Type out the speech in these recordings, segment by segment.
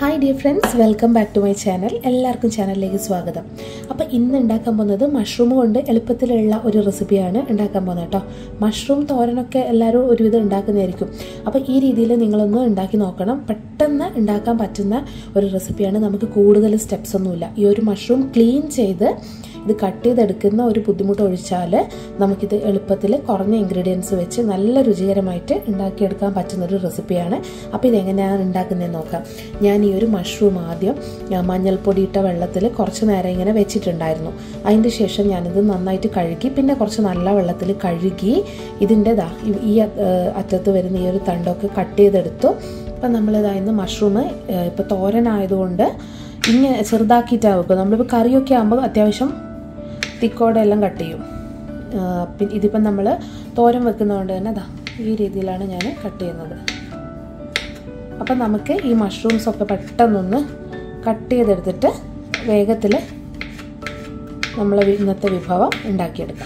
Hi dear friends, welcome back to my channel. എല്ലാവർക്കും ചാനലിലേക്ക് സ്വാഗതം. അപ്പോൾ ഇന്ന് ഉണ്ടാക്കാൻ പോകുന്നത് മഷ്റൂം കൊണ്ട് എളുപ്പത്തിലുള്ള ഒരു റെസിപ്പിയാണ് ഉണ്ടാക്കാൻ പോകുന്നത് കേട്ടോ. മഷ്റൂം തോരനൊക്കെ എല്ലാവരും ഒരുവിധം ഉണ്ടാക്കുന്നതായിരിക്കും. അപ്പോൾ ഈ രീതിയിൽ നിങ്ങളൊന്ന് ഉണ്ടാക്കി നോക്കണം. പെട്ടെന്ന് ഉണ്ടാക്കാൻ പറ്റുന്ന ഒരു റെസിപ്പിയാണ്. നമുക്ക് കൂടുതൽ സ്റ്റെപ്സ് ഒന്നുമില്ല. ഈ ഒരു മഷ്റൂം ക്ലീൻ ചെയ്ത് ഇത് കട്ട് ചെയ്തെടുക്കുന്ന ഒരു ബുദ്ധിമുട്ട് ഒഴിച്ചാൽ നമുക്കിത് എളുപ്പത്തിൽ കുറഞ്ഞ ഇൻഗ്രീഡിയൻസ് വെച്ച് നല്ല രുചികരമായിട്ട് ഉണ്ടാക്കിയെടുക്കാൻ പറ്റുന്നൊരു റെസിപ്പിയാണ്. അപ്പോൾ ഇതെങ്ങനെയാണ് ഉണ്ടാക്കുന്നതെന്ന് നോക്കാം. ഞാൻ ഈ ഒരു മഷ്റൂം ആദ്യം മഞ്ഞൾപ്പൊടി ഇട്ട വെള്ളത്തിൽ കുറച്ച് നേരം ഇങ്ങനെ വെച്ചിട്ടുണ്ടായിരുന്നു. അതിൻ്റെ ശേഷം ഞാനിത് നന്നായിട്ട് കഴുകി പിന്നെ കുറച്ച് നല്ല വെള്ളത്തിൽ കഴുകി ഇതിൻ്റെ ഈ അറ്റത്ത് വരുന്ന ഈ ഒരു തണ്ടൊക്കെ കട്ട് ചെയ്തെടുത്തു. അപ്പം നമ്മളിതായിരുന്നു മഷ്റൂം ഇപ്പോൾ തോരനായതുകൊണ്ട് ഇങ്ങനെ ചെറുതാക്കിയിട്ടാണ് വെക്കുക. നമ്മളിപ്പോൾ കറിയൊക്കെ ആകുമ്പോൾ അത്യാവശ്യം തിക്കോടെ എല്ലാം കട്ട് ചെയ്യും. പിന്നെ ഇതിപ്പം നമ്മൾ തോരൻ വെക്കുന്നതുകൊണ്ട് തന്നെ ഈ രീതിയിലാണ് ഞാൻ കട്ട് ചെയ്യുന്നത്. അപ്പം നമുക്ക് ഈ മഷ്റൂംസൊക്കെ പെട്ടെന്നൊന്ന് കട്ട് ചെയ്തെടുത്തിട്ട് വേഗത്തിൽ നമ്മൾ ഇന്നത്തെ വിഭവം ഉണ്ടാക്കിയെടുക്കാം.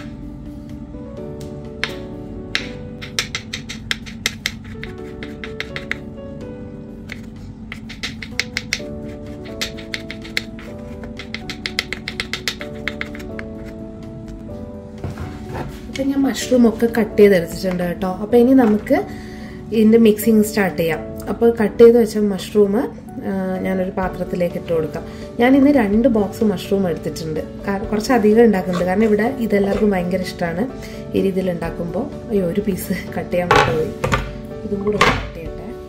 അപ്പം ഞാൻ മഷ്റൂമൊക്കെ കട്ട് ചെയ്തെടുത്തിട്ടുണ്ട് കേട്ടോ. അപ്പോൾ ഇനി നമുക്ക് ഇതിൻ്റെ മിക്സിങ് സ്റ്റാർട്ട് ചെയ്യാം. അപ്പോൾ കട്ട് ചെയ്ത് വെച്ച മഷ്റൂം ഞാനൊരു പാത്രത്തിലേക്ക് ഇട്ട് കൊടുക്കാം. ഞാൻ ഇന്ന് 2 ബോക്സ് മഷ്റൂം എടുത്തിട്ടുണ്ട്. കുറച്ചധികം ഉണ്ടാക്കുന്നുണ്ട്, കാരണം ഇവിടെ ഇതെല്ലാവർക്കും ഭയങ്കര ഇഷ്ടമാണ് ഈ രീതിയിൽ ഉണ്ടാക്കുമ്പോൾ. അയ്യോ, ഒരു പീസ് കട്ട് ചെയ്യാൻ പറ്റുപോയി. ഇതും കൂടെ കട്ട് ചെയ്യട്ടെ.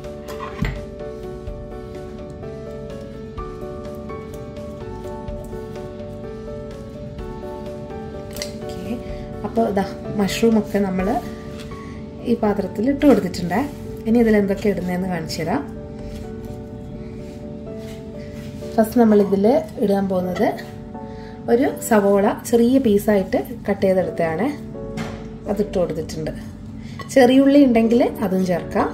അപ്പോൾ മഷ്റൂമൊക്കെ നമ്മൾ ഈ പാത്രത്തിൽ ഇട്ട് കൊടുത്തിട്ടുണ്ട്. ഇനി ഇതിലെന്തൊക്കെ ഇടുന്നതെന്ന് കാണിച്ചു തരാം. ഫസ്റ്റ് നമ്മളിതിൽ ഇടാൻ പോകുന്നത് ഒരു സവോള ചെറിയ പീസായിട്ട് കട്ട് ചെയ്തെടുത്തതാണ്. അതിട്ട് കൊടുത്തിട്ടുണ്ട്. ചെറിയുള്ളി ഉണ്ടെങ്കിൽ അതും ചേർക്കാം.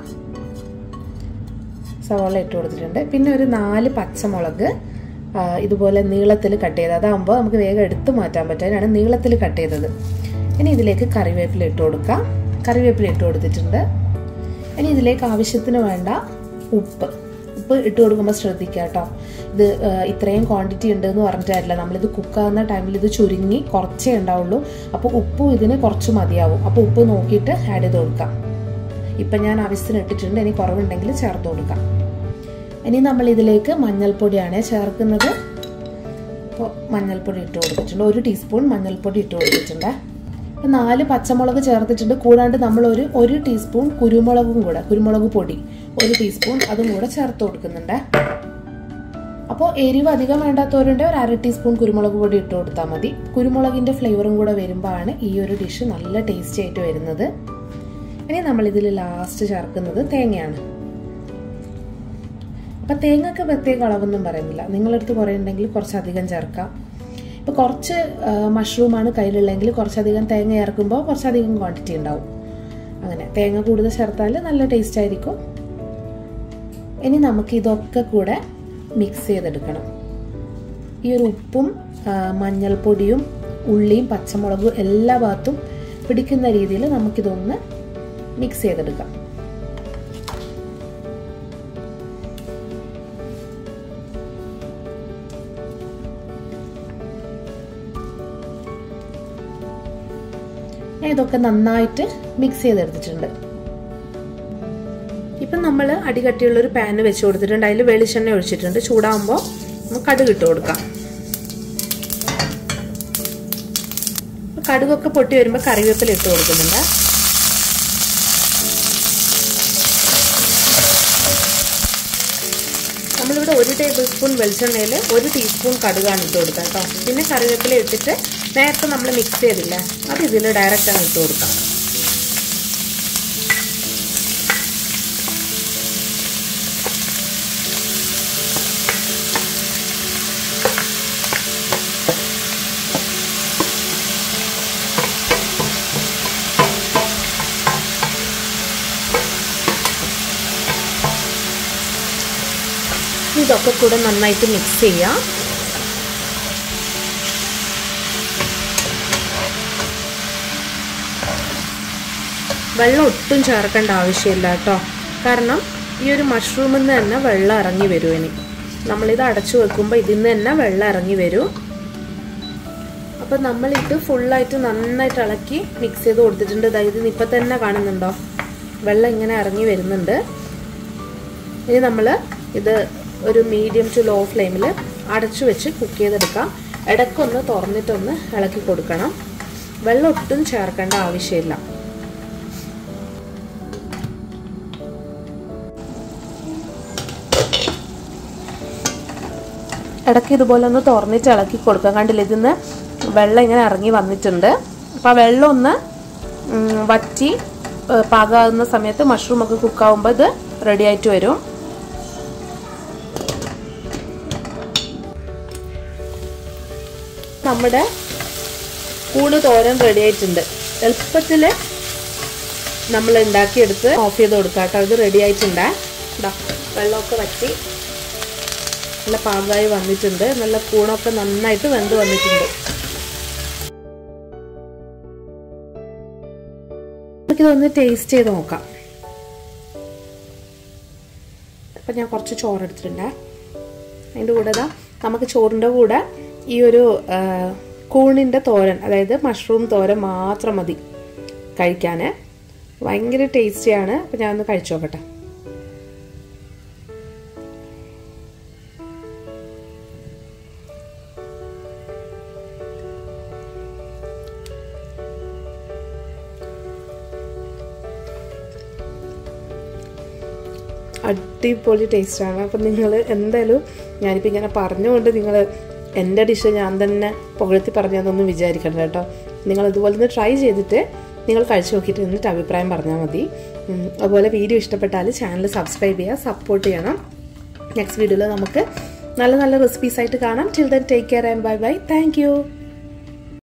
സവോള ഇട്ട് കൊടുത്തിട്ടുണ്ട്. പിന്നെ ഒരു 4 പച്ചമുളക് ഇതുപോലെ നീളത്തിൽ കട്ട് ചെയ്ത്, അതാകുമ്പോൾ നമുക്ക് വേഗം എടുത്തു മാറ്റാൻ പറ്റും. അതിനാണ് നീളത്തിൽ കട്ട് ചെയ്തത്. ഇനി ഇതിലേക്ക് കറിവേപ്പില ഇട്ട് കൊടുക്കാം. കറിവേപ്പില ഇട്ട് കൊടുത്തിട്ടുണ്ട്. ഇനി ഇതിലേക്ക് ആവശ്യത്തിന് വേണ്ട ഉപ്പ് ഇട്ട് കൊടുക്കുമ്പോൾ ശ്രദ്ധിക്കുക കേട്ടോ. ഇത് ഇത്രയും ക്വാണ്ടിറ്റി ഉണ്ട് എന്ന് പറഞ്ഞിട്ടില്ല. നമ്മളിത് കുക്കാകുന്ന ടൈമിൽ ഇത് ചുരുങ്ങി കുറച്ചേ ഉണ്ടാവുള്ളൂ. അപ്പോൾ ഉപ്പും ഇതിന് കുറച്ച് മതിയാവും. അപ്പോൾ ഉപ്പ് നോക്കിയിട്ട് ആഡ് ചെയ്ത് കൊടുക്കാം. ഇപ്പം ഞാൻ ആവശ്യത്തിന് ഇട്ടിട്ടുണ്ട്. ഇനി കുറവുണ്ടെങ്കിൽ ചേർത്ത് കൊടുക്കാം. ഇനി നമ്മൾ ഇതിലേക്ക് മഞ്ഞൾപ്പൊടിയാണ് ചേർക്കുന്നത്. അപ്പോൾ മഞ്ഞൾപ്പൊടി ഇട്ട് കൊടുത്തിട്ടുണ്ട്. 1 ടീസ്പൂൺ മഞ്ഞൾപ്പൊടി ഇട്ട് കൊടുത്തിട്ടുണ്ട്. 4 പച്ചമുളക് ചേർത്തിട്ടുണ്ട്. കൂടാണ്ട് നമ്മൾ ഒരു ടീസ്പൂൺ കുരുമുളക് പൊടി 1 ടീസ്പൂൺ അതും കൂടെ ചേർത്ത് കൊടുക്കുന്നുണ്ട്. അപ്പോൾ എരിവ് അധികം വേണ്ടാത്തവരുണ്ട് ഒരു 1/2 ടീസ്പൂൺ കുരുമുളക് പൊടി ഇട്ട് കൊടുത്താൽ മതി. കുരുമുളകിൻ്റെ ഫ്ലേവറും കൂടെ വരുമ്പോഴാണ് ഈ ഒരു ഡിഷ് നല്ല ടേസ്റ്റി ആയിട്ട് വരുന്നത്. ഇനി നമ്മളിതിൽ ലാസ്റ്റ് ചേർക്കുന്നത് തേങ്ങയാണ്. അപ്പം തേങ്ങക്ക് പ്രത്യേക അളവൊന്നും പറയുന്നില്ല. നിങ്ങളടുത്ത് കുറേ ഉണ്ടെങ്കിൽ കുറച്ചധികം ചേർക്കാം. ഇപ്പോൾ കുറച്ച് മഷ്റൂമാണ് കയ്യിലുള്ളതെങ്കിൽ കുറച്ചധികം തേങ്ങ ചേർക്കുമ്പോൾ കുറച്ചധികം ക്വാണ്ടിറ്റി ഉണ്ടാവും. അങ്ങനെ തേങ്ങ കൂടുതൽ ചേർത്താൽ നല്ല ടേസ്റ്റ് ആയിരിക്കും. ഇനി നമുക്ക് ഇതൊക്കെ കൂടെ മിക്സ് ചെയ്തെടുക്കണം. ഈ ഒരു ഉപ്പും മഞ്ഞൾപ്പൊടിയും ഉള്ളിയും പച്ചമുളകും എല്ലാ ഭാഗത്തും പിടിക്കുന്ന രീതിയിൽ നമുക്കിതൊന്ന് മിക്സ് ചെയ്തെടുക്കാം. ഇതൊക്കെ നന്നായിട്ട് മിക്സ് ചെയ്തെടുത്തിട്ടുണ്ട്. ഇപ്പം നമ്മൾ അടികട്ടിയുള്ളൊരു പാന് വെച്ച് കൊടുത്തിട്ടുണ്ട്. അതിൽ വെളിച്ചെണ്ണ ഒഴിച്ചിട്ടുണ്ട്. ചൂടാകുമ്പോൾ നമുക്ക് കടുക് ഇട്ട് കൊടുക്കാം. കടുകൊക്കെ പൊട്ടി വരുമ്പോൾ കറിവേപ്പില ഇട്ട് കൊടുക്കുന്നുണ്ട്. നമ്മളിവിടെ 1 ടേബിൾ സ്പൂൺ വെളിച്ചെണ്ണയിൽ 1 ടീസ്പൂൺ കടുകാണ് ഇട്ട് കൊടുക്കുക കേട്ടോ. പിന്നെ കറിവേപ്പില ഇട്ടിട്ട് നേരത്തെ നമ്മൾ മിക്സ് ചെയ്തില്ല, അത് ഇതിൽ ഡയറക്റ്റാണ് ഇട്ട് കൊടുക്കാം. ഇതൊക്കെ കൂടെ നന്നായിട്ട് മിക്സ് ചെയ്യാം. വെള്ളം ഒട്ടും ചേർക്കേണ്ട ആവശ്യമില്ല കേട്ടോ. കാരണം ഈ ഒരു മഷ്റൂമിൽ നിന്ന് തന്നെ വെള്ളം ഇറങ്ങി വരും. ഇനി നമ്മളിത് അടച്ചു വെക്കുമ്പോൾ ഇതിൽ നിന്ന് തന്നെ വെള്ളം ഇറങ്ങി വരും. അപ്പോൾ നമ്മളിത് ഫുള്ളായിട്ട് നന്നായിട്ട് ഇളക്കി മിക്സ് ചെയ്ത് കൊടുത്തിട്ടുണ്ട്. അതായത് ഇപ്പം തന്നെ കാണുന്നുണ്ടോ, വെള്ളം ഇങ്ങനെ ഇറങ്ങി വരുന്നുണ്ട്. ഇനി നമ്മൾ ഇത് ഒരു മീഡിയം ടു ലോ ഫ്ലെയിമിൽ അടച്ചു വെച്ച് കുക്ക് ചെയ്തെടുക്കാം. ഇടയ്ക്കൊന്ന് തുറന്നിട്ടൊന്ന് ഇളക്കി കൊടുക്കണം. വെള്ളം ഒട്ടും ചേർക്കേണ്ട ആവശ്യമില്ല. ഇടയ്ക്ക് ഇതുപോലെ ഒന്ന് തുറന്നിട്ട് ഇളക്കി കൊടുക്കാം. കണ്ടില്ല, ഇതിന്ന് വെള്ളം ഇങ്ങനെ ഇറങ്ങി വന്നിട്ടുണ്ട്. അപ്പോൾ വെള്ളം ഒന്ന് വറ്റി പാകാവുന്ന സമയത്ത് മഷ്റൂമൊക്കെ കുക്കാവുമ്പോൾ ഇത് റെഡി ആയിട്ട് വരും. നമ്മുടെ കൂണ് തോരൻ റെഡി ആയിട്ടുണ്ട്. എളുപ്പത്തിൽ നമ്മൾ ഉണ്ടാക്കിയെടുത്ത് ഓഫ് ചെയ്ത് കൊടുക്കാം കേട്ടോ. ഇത് റെഡി ആയിട്ടുണ്ട്. വെള്ളമൊക്കെ വറ്റി നല്ല പാകമായി വന്നിട്ടുണ്ട്. നല്ല കൂണൊക്കെ നന്നായിട്ട് വെന്ത് വന്നിട്ടുണ്ട്. നമുക്കിതൊന്ന് ടേസ്റ്റ് ചെയ്ത് നോക്കാം. അപ്പം ഞാൻ കുറച്ച് ചോറ് എടുത്തിട്ടുണ്ട്. അതിൻ്റെ കൂടെ നമുക്ക് ചോറിൻ്റെ കൂടെ ഈ ഒരു കൂണിൻ്റെ തോരൻ, അതായത് മഷ്റൂം തോരൻ മാത്രം മതി കഴിക്കാൻ. ഭയങ്കര ടേസ്റ്റിയാണ്. അപ്പം ഞാനൊന്ന് കഴിച്ചു നോക്കട്ടെ. അടിപൊളി ടേസ്റ്റാണ്. അപ്പം നിങ്ങൾ എന്തായാലും, ഞാനിപ്പോൾ ഇങ്ങനെ പറഞ്ഞുകൊണ്ട് നിങ്ങൾ എൻ്റെ ഡിഷ് ഞാൻ തന്നെ പുകഴ്ത്തി പറഞ്ഞതൊന്നും വിചാരിക്കണ്ട കേട്ടോ. നിങ്ങൾ ഇതുപോലെ ഒന്ന് ട്രൈ ചെയ്തിട്ട് നിങ്ങൾ കഴിച്ചു നോക്കിയിട്ട് എന്നിട്ട് അഭിപ്രായം പറഞ്ഞാൽ മതി. അതുപോലെ വീഡിയോ ഇഷ്ടപ്പെട്ടാൽ ചാനൽ സബ്സ്ക്രൈബ് ചെയ്യുക, സപ്പോർട്ട് ചെയ്യണം. നെക്സ്റ്റ് വീഡിയോയിൽ നമുക്ക് നല്ല നല്ല റെസിപ്പീസ് ആയിട്ട് കാണാം. Till then take care and bye bye. Thank U.